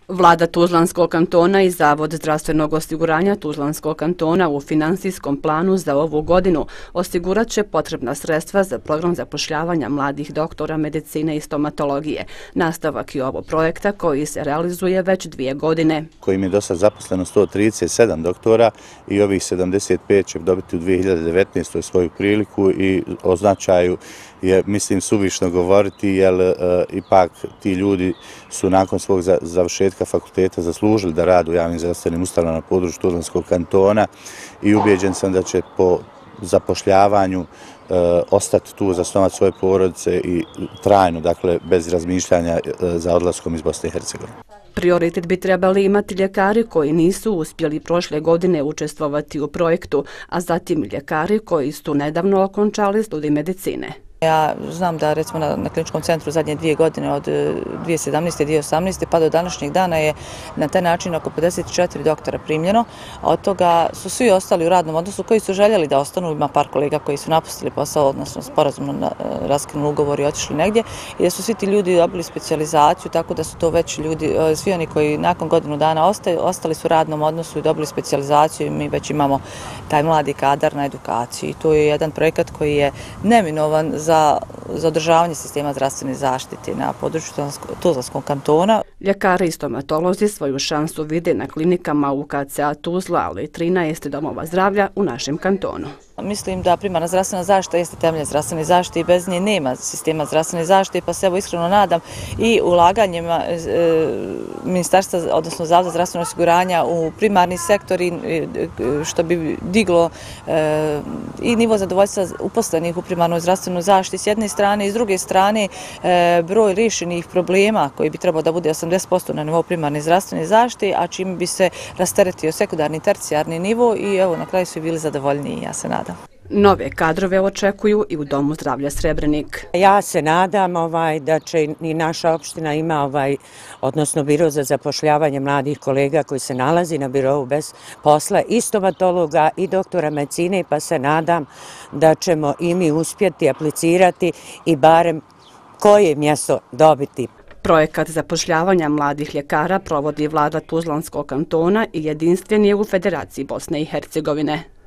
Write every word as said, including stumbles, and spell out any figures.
Vlada Tuzlanskog kantona i Zavod zdravstvenog osiguranja Tuzlanskog kantona u finansijskom planu za ovu godinu osigurat će potrebna sredstva za program zapošljavanja mladih doktora medicine i stomatologije. Nastavak je ovo projekta koji se realizuje već dvije godine. Kojim je do sad zaposleno sto trideset sedam doktora i ovih sedamdeset pet će dobiti u dvije hiljade devetnaestoj svoju priliku i o značaju je, mislim, suvišno govoriti, jer uh, ipak ti ljudi su nakon svog za, završetka fakulteta zaslužili da rade u javnim zdravstvenim ustanovama na području Tuzlanskog kantona i ubijeđen sam da će po zapošljavanju uh, ostati tu, zasnovati svoje porodice i trajno, dakle, bez razmišljanja uh, za odlaskom iz Bosne i Hercegovine. Prioritet bi trebali imati ljekari koji nisu uspjeli prošle godine učestvovati u projektu, a zatim ljekari koji su nedavno okončali studij medicine. Ja znam da recimo na, na kliničkom centru zadnje dvije godine od dvije hiljade sedamnaeste. i dvije hiljade osamnaeste. pa do današnjeg dana je na taj način oko pedeset četiri doktora primljeno, a od toga su svi ostali u radnom odnosu koji su željeli da ostanu. Ima par kolega koji su napustili posao, odnosno sporazumno raskinuli ugovor i otišli negdje, i da su svi ti ljudi dobili specijalizaciju, tako da su to već ljudi, svi oni koji nakon godinu dana ostaju, ostali su u radnom odnosu i dobili specijalizaciju, i mi već imamo taj mladi kadar na edukaciji. To je jedan projekat koji je neminovan za za održavanje sistema zdravstvene zaštite na području Tuzlanskog kantona. Ljekari i stomatolozi svoju šansu vide na klinikama U K C A Tuzla, ali i trinaest domova zdravlja u našem kantonu. Mislim da primarna zdravstvena zaštita jeste temelj zdravstvene zaštite i bez nje nema sistema zdravstvene zaštite, pa se evo iskreno nadam i ulaganjima e, ministarstva, odnosno Zavoda zdravstvenog osiguranja u primarni sektor, i, što bi diglo e, i nivo zadovoljstva uposlenih u primarnoj zdravstvenoj zaštiti s jedne strane, i s druge strane e, broj rješenih problema koji bi trebao da bude osamdeset posto na nivou primarne zdravstvene zaštite, a čim bi se rasteretio sekundarni i tercijarni nivo, i evo na kraju su bili zadovoljniji, ja se nadam. Nove kadrove očekuju i u Domu zdravlja Srebrenik. Ja se nadam ovaj, da će i naša opština ima, ovaj, odnosno biro za zapošljavanje mladih kolega koji se nalazi na birovu bez posla, i stomatologa i doktora medicine, pa se nadam da ćemo i mi uspjeti aplicirati i barem koje mjesto dobiti. Projekat zapošljavanja mladih ljekara provodi Vlada Tuzlanskog kantona i jedinstven je u Federaciji Bosne i Hercegovine.